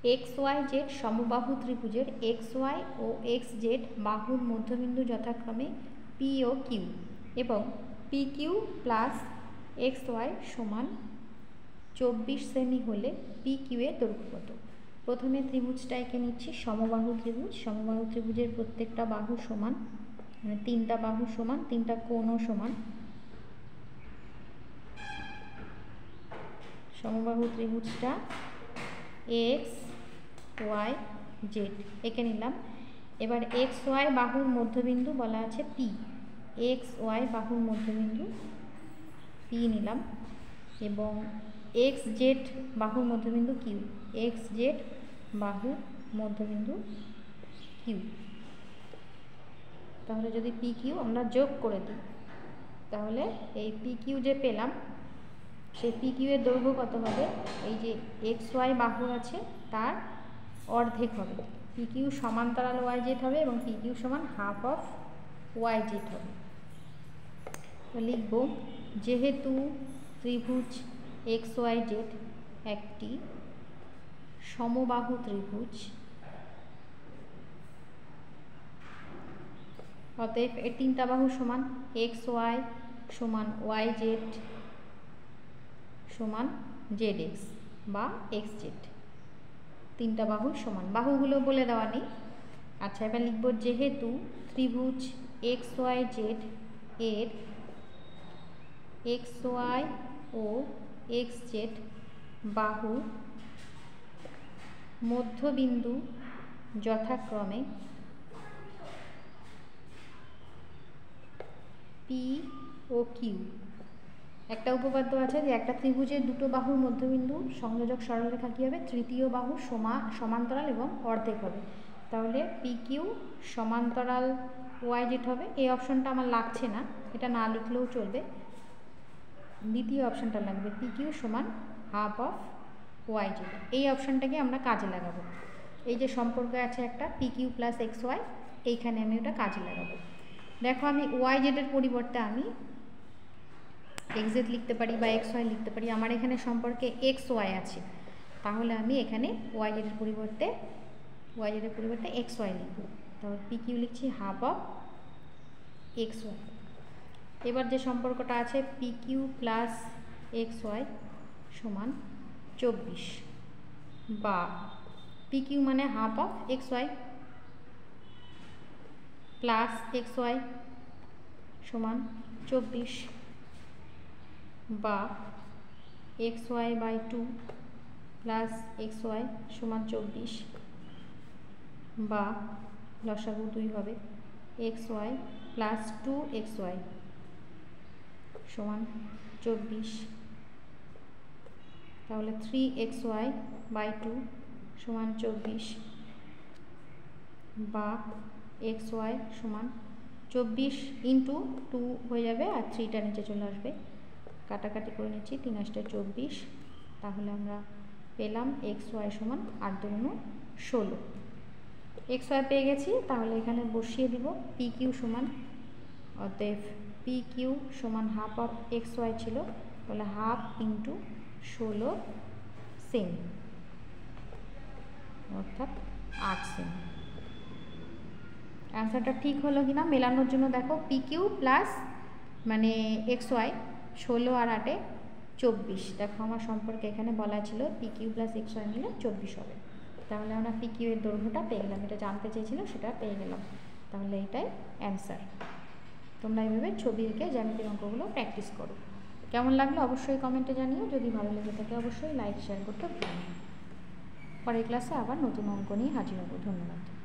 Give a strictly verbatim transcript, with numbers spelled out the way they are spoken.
X Y Z সমবাহু ত্রিভুজের X Y ও এক্স জেড বাহুর মধ্যবিন্দু যথাক্রমে পি ও কিউ এবং P Q plus X Y সমান চব্বিশ সেমি হলে পি কিউ এর দৈর্ঘ্য কত? প্রথমে ত্রিভুজটা এঁকে নিচ্ছি, সমবাহু ত্রিভুজ। সমবাহু ত্রিভুজের প্রত্যেকটা বাহু সমান, মানে তিনটা বাহু সমান, তিনটা কোণও সমান। সমবাহু ত্রিভুজটা এক্স ওয়াই জেড এঁকে নিলাম। এবার এক্স ওয়াই বাহুর মধ্যবিন্দু বলা আছে পি, এক্স ওয়াই বাহুর মধ্যবিন্দু পি নিলাম এবং এক্স জেড বাহুর মধ্যবিন্দু কিউ, এক্স জেড বাহুর মধ্যবিন্দু কিউ। তাহলে যদি পি কিউ আমরা যোগ করে দিই তাহলে এই পি কিউ যে পেলাম সেই পি কিউ এর দৈর্ঘ্য কত হবে? এই যে এক্স ওয়াই বাহু আছে তার অর্ধেক হবে। পি কিউ সমান্তরাল ওয়াই জেড হবে এবং পি কিউ সমান হাফ অফ ওয়াই জেড হবে। তো লিখব, যেহেতু ত্রিভুজ এক্স ওয়াই জেড একটি সমবাহু ত্রিভুজ, অতএব এর তিনটা বাহু সমান, এক্স ওয়াই সমান ওয়াই জেড সমান জেড এক্স বা এক্স জেড, তিনটা বাহু সমান। বাহুগুলো বলে দেওয়া নেই। আচ্ছা, এবার লিখব, যেহেতু ত্রিভুজ এক্স ওয়াই জেড এর এক্স ওয়াই ও এক্স জেড বাহু মধ্যবিন্দু যথাক্রমে পি ও কিউ। একটা উপপাদ্য আছে যে একটা ত্রিভুজের দুটো বাহুর মধ্যবিন্দু সংযোজক সরলরেখা কী হবে? তৃতীয় বাহু সমা সমান্তরাল এবং অর্ধেক হবে। তাহলে পি কিউ সমান্তরাল ওয়াই জেড হবে। এই অপশনটা আমার লাগছে না, এটা না লিখলেও চলবে। দ্বিতীয় অপশনটা লাগবে, পি কিউ সমান হাফ অফ ওয়াই জেড। এই অপশনটাকে আমরা কাজে লাগাবো। এই যে সম্পর্ক আছে একটা P Q plus X Y, এইখানে আমি ওটা কাজে লাগাবো। দেখো, আমি ওয়াই জেডের পরিবর্তে আমি এক্স জেড লিখতে পারি বা এক্স ওয়াই লিখতে পারি। আমার এখানে সম্পর্কে এক্স ওয়াই আছে, তাহলে আমি এখানে ওয়াই জেডের পরিবর্তে ওয়াই জেডের পরিবর্তে এক্স ওয়াই লিখব। তাহলে পি কিউ লিখছি হাফ অফ এক্স ওয়াই। এবার যে সম্পর্কটা আছে P Q plus X Y সমান চব্বিশ, বা পি কিউ মানে half of X Y plus X Y সমান চব্বিশ, বা X Y by two plus X Y সমান চব্বিশ, বা লসাগু দুই হবে X Y plus two X Y সমান চব্বিশ। তাহলে three X Y by two সমান চব্বিশ, বা এক্স ওয়াই সমান চব্বিশ ইন্টু টু হয়ে যাবে আর থ্রিটা নিচে চলে আসবে। কাটাকাটি করে নিচ্ছি, তিন আটটা চব্বিশ। তাহলে আমরা পেলাম এক্স ওয়াই সমান আট দুগুণ ষোলো। এক্স ওয়াই পেয়ে গেছি, তাহলে এখানে বসিয়ে দিব পি কিউ সমান, অতএব পি কিউ সমান হাফ অফ এক্স ওয়াই ছিল, তাহলে হাফ ইন্টু ষোলো সেমি, অর্থাৎ আট সেমি। অ্যান্সারটা ঠিক হলো কিনা মেলানোর জন্য দেখো, পি কিউ প্লাস মানে এক্স ওয়াই ষোলো আর আটে চব্বিশ। দেখো আমার সম্পর্কে এখানে বলা ছিল P Q plus X Y মিলে চব্বিশ হবে। তাহলে আমরা পি কিউ এর দৈর্ঘ্যটা পেয়ে গেলাম, এটা জানতে চেয়েছিলাম সেটা পেয়ে গেলাম। তাহলে এটাই অ্যান্সার। তোমরা এইভাবে ছবি এঁকে জ্যামিতিক অঙ্কগুলো প্র্যাকটিস করো। কেমন লাগলো অবশ্যই কমেন্টে জানিও। যদি ভালো লেগে থাকে অবশ্যই লাইক শেয়ার করতে ভুলো না। পরের ক্লাসে আবার নতুন অঙ্ক নিয়ে হাজির হবো। ধন্যবাদ।